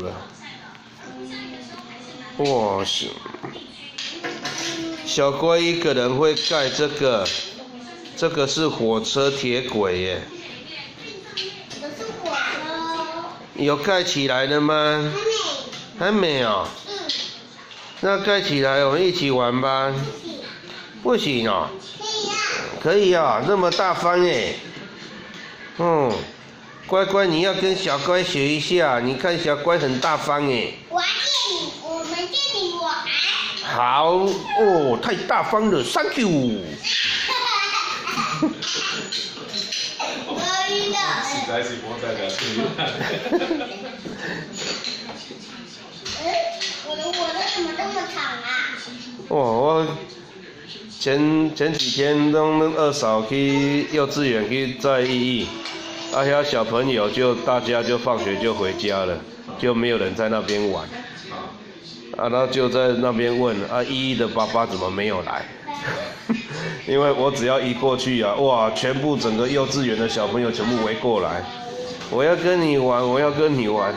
了。哇，小乖一个人会盖这个，这个是火车铁轨耶。 我是火车。 有盖起来了吗？还没哦。那盖起来，我们一起玩吧。不行哦。可以啊，那么大方耶。乖乖，你要跟小乖学一下，你看小乖很大方耶。 我们借你玩。 好哦，太大方了 ，Thank you。 实在是莫再聊我的怎么这么长啊？ 我前几天让二嫂去幼稚园去载意义，遐小朋友大家就放学就回家了，就没有人在那边玩。然后就在那边问依依的爸爸怎么没有来？因为我只要一过去哇，全部整个幼稚园的小朋友全部围过来，我要跟你玩，我要跟你玩。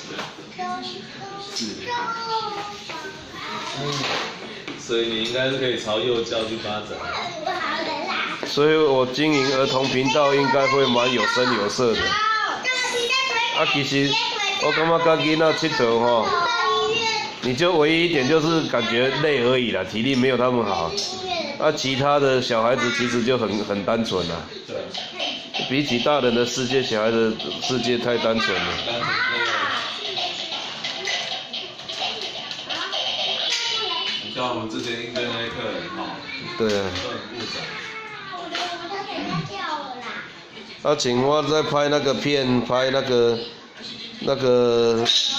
所以你应该是可以朝幼教去发展。 所以我经营儿童频道应该会蛮有声有色的。其实我感觉跟囡仔佚佗吼，你就唯一一点就是感觉累而已啦，体力没有他们好。其他的小孩子其实就很单纯啦。 对。 比起大人的世界，小孩的世界太单纯了。 你看我们之前应对那些客人哈。 对啊。 都很复杂。 请我在拍那个片，拍那个